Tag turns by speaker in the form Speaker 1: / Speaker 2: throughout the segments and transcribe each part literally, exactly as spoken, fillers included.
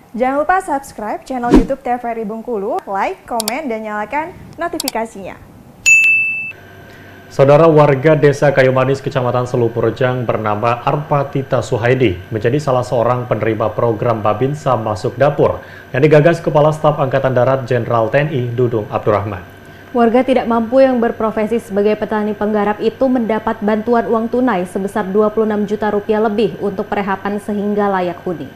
Speaker 1: Jangan lupa subscribe channel YouTube T V R I Bengkulu, like, komen, dan nyalakan notifikasinya.
Speaker 2: Saudara warga Desa Kayu Manis, Kecamatan Selupurjang bernama Arpatita Suhaidi menjadi salah seorang penerima program Babinsa Masuk Dapur yang digagas Kepala Staf Angkatan Darat Jenderal T N I Dudung Abdurrahman.
Speaker 3: Warga tidak mampu yang berprofesi sebagai petani penggarap itu mendapat bantuan uang tunai sebesar dua puluh enam juta rupiah lebih untuk perehapan sehingga layak huni.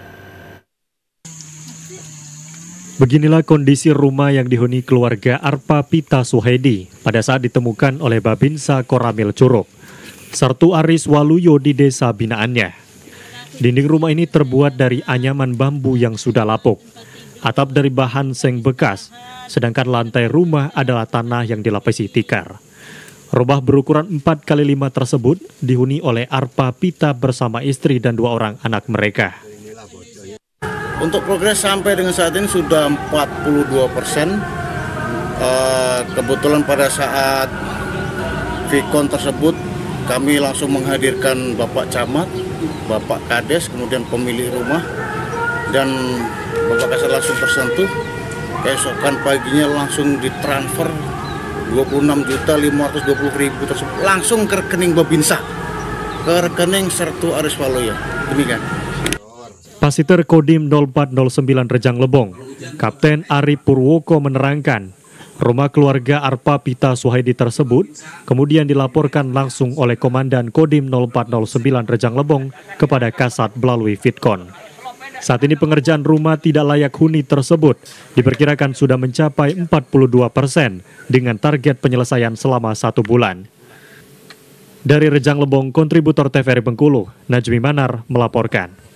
Speaker 2: Beginilah kondisi rumah yang dihuni keluarga Arpatita Suhaidi pada saat ditemukan oleh Babinsa Koramil Curug, Sertu Aris Waluyo di desa binaannya. Dinding rumah ini terbuat dari anyaman bambu yang sudah lapuk, atap dari bahan seng bekas, sedangkan lantai rumah adalah tanah yang dilapisi tikar. Rumah berukuran empat kali lima tersebut dihuni oleh Arpatita bersama istri dan dua orang anak mereka.
Speaker 4: Untuk progres sampai dengan saat ini sudah empat puluh dua persen. Uh, kebetulan pada saat Vikon tersebut kami langsung menghadirkan Bapak Camat, Bapak Kades, kemudian pemilik rumah, dan Bapak Kasat langsung tersentuh. Keesokan paginya langsung ditransfer dua puluh enam juta lima ratus dua puluh ribu tersebut langsung ke rekening Babinsa, ke rekening Sertu Aris Waluyo. Demikian.
Speaker 2: Pasiter Kodim nol empat nol sembilan Rejang Lebong, Kapten Ari Purwoko menerangkan, rumah keluarga Arpatita Suhaidi tersebut kemudian dilaporkan langsung oleh Komandan Kodim nol empat nol sembilan Rejang Lebong kepada Kasat melalui Vitkon. Saat ini pengerjaan rumah tidak layak huni tersebut diperkirakan sudah mencapai empat puluh dua persen dengan target penyelesaian selama satu bulan. Dari Rejang Lebong, kontributor T V R I Bengkulu, Najmi Manar melaporkan.